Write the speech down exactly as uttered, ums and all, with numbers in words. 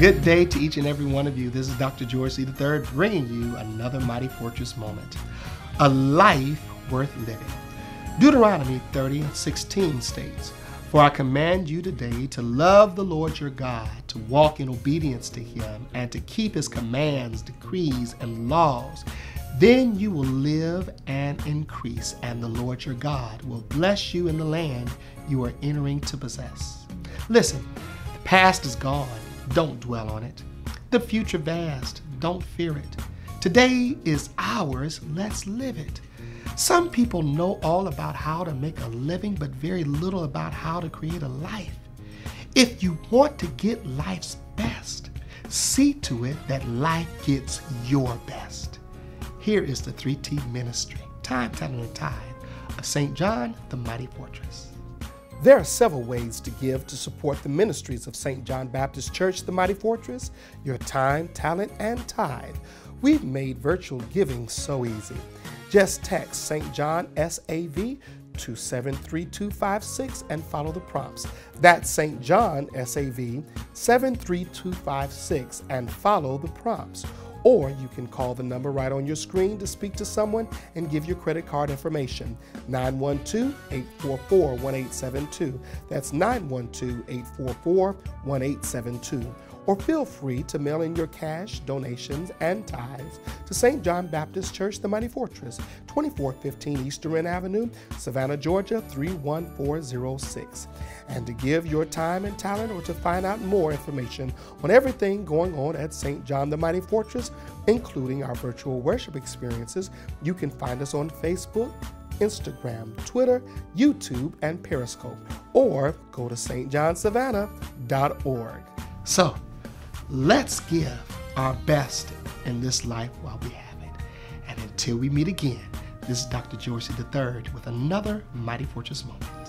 Good day to each and every one of you. This is Doctor George C. the third bringing you another Mighty Fortress moment. A life worth living. Deuteronomy thirty and sixteen states, "For I command you today to love the Lord your God, to walk in obedience to him, and to keep his commands, decrees, and laws. Then you will live and increase, and the Lord your God will bless you in the land you are entering to possess." Listen, the past is gone. Don't dwell on it. The future vast. Don't fear it. Today is ours. Let's live it. Some people know all about how to make a living, but very little about how to create a life. If you want to get life's best, see to it that life gets your best. Here is the three T ministry, Time, Talent, and Tithe of Saint John, the Mighty Fortress. There are several ways to give to support the ministries of Saint John Baptist Church, the Mighty Fortress, your time, talent, and tithe. We've made virtual giving so easy. Just text Saint John S A V to seven three two five six and follow the prompts. That's Saint John S A V seven three two five six and follow the prompts. Or you can call the number right on your screen to speak to someone and give your credit card information, nine one two, eight four four, one eight seven two. That's nine one two, eight four four, one eight seven two. Or feel free to mail in your cash, donations, and tithes to Saint John Baptist Church, the Mighty Fortress, twenty-four fifteen East Durant Avenue, Savannah, Georgia, three one four zero six. And to give your time and talent or to find out more information on everything going on at Saint John the Mighty Fortress, including our virtual worship experiences, you can find us on Facebook, Instagram, Twitter, YouTube, and Periscope, or go to S T John Savannah dot org. So, let's give our best in this life while we have it. And until we meet again, this is Doctor George C. the third with another Mighty Fortress moment.